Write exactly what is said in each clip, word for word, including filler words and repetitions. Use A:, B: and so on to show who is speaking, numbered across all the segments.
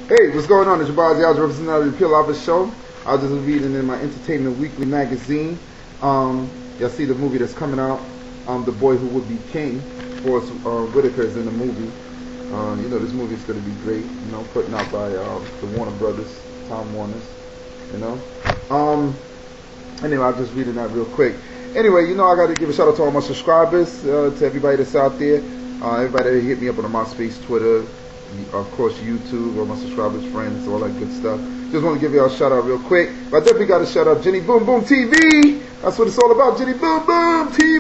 A: Hey, what's going on? It's your boy Ozzy, representing the Pure Lava Show. I was just reading in my Entertainment Weekly magazine. Um, y'all see the movie that's coming out, um, The Boy Who Would Be King. Forrest uh, Whitaker is in the movie. Uh, you know, this movie is going to be great, you know, putting out by uh, the Warner Brothers, Tom Warner's, you know. Um, anyway, I'm just reading that real quick. Anyway, you know, I got to give a shout out to all my subscribers, uh, to everybody that's out there. Uh, everybody that hit me up on the MySpace, Twitter, of course YouTube, all my subscribers, friends, all that good stuff. Just want to give y'all a shout out real quick. But I definitely got to shout out Jenny Boom Boom T V. That's what it's all about, Jenny Boom Boom T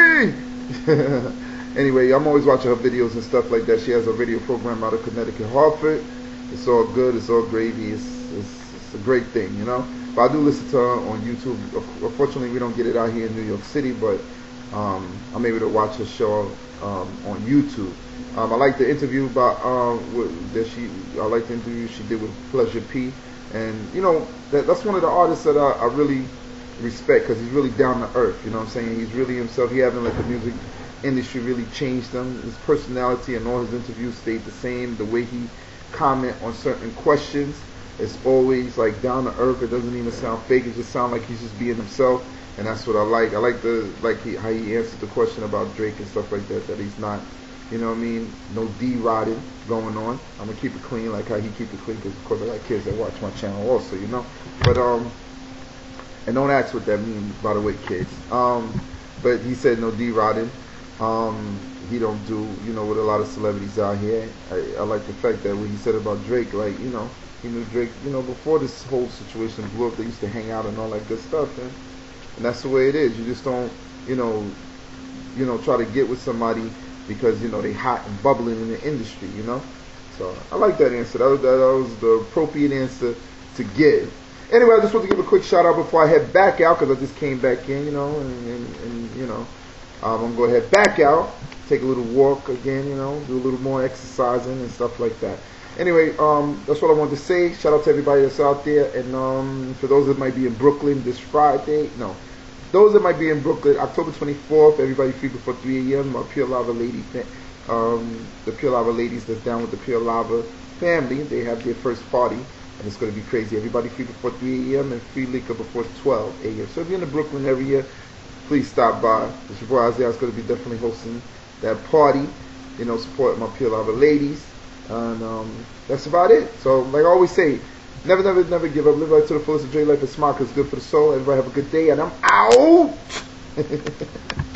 A: V. Anyway, I'm always watching her videos and stuff like that. She has a radio program out of Connecticut, Hartford. It's all good. It's all gravy. It's, it's, it's a great thing, you know. But I do listen to her on YouTube. Unfortunately, we don't get it out here in New York City, but um, I'm able to watch her show um, on YouTube. Um, I like the interview about um, with, that she. I like the interview she did with Pleasure P, and you know that that's one of the artists that I, I really respect because he's really down to earth. You know what I'm saying? He's really himself. He haven't let the music industry really change him. His personality and all his interviews stayed the same. The way he comment on certain questions, it's always like down to earth. It doesn't even sound fake. It just sounds like he's just being himself, and that's what I like. I like the like he, how he answered the question about Drake and stuff like that. That he's not. You know what I mean? No D-rotting going on. I'm going to keep it clean like how he keep it clean because, of course, I got kids that watch my channel also, you know? But, um, and don't ask what that means, by the way, kids. Um, but he said no D-rotting. Um, he don't do, you know, with a lot of celebrities out here. I, I like the fact that what he said about Drake, like, you know, he knew Drake, you know, before this whole situation blew up, they used to hang out and all that good stuff. And, and that's the way it is. You just don't, you know, you know, try to get with somebody because, you know, they hot and bubbling in the industry, you know. So I like that answer. That was, that was the appropriate answer to give. Anyway, I just want to give a quick shout out before I head back out because I just came back in, you know, and, and, and you know, um, I'm going to head back out, take a little walk again, you know, do a little more exercising and stuff like that. Anyway, um, that's what I wanted to say. Shout out to everybody that's out there. And um, for those that might be in Brooklyn this Friday, no. Those that might be in Brooklyn, October twenty-fourth, everybody free before three A M My Pure Lava Lady, um, the Pure Lava ladies that's down with the Pure Lava family, they have their first party, and it's going to be crazy. Everybody free before three A M and free liquor before twelve A M So if you're in the Brooklyn area, please stop by. It's your boy Isaiah is going to be definitely hosting that party, you know, supporting my Pure Lava ladies, and um, that's about it. So, like I always say, never, never, never give up. Live life to the fullest. Enjoy life and smile because it's good for the soul. Everybody have a good day, and I'm out.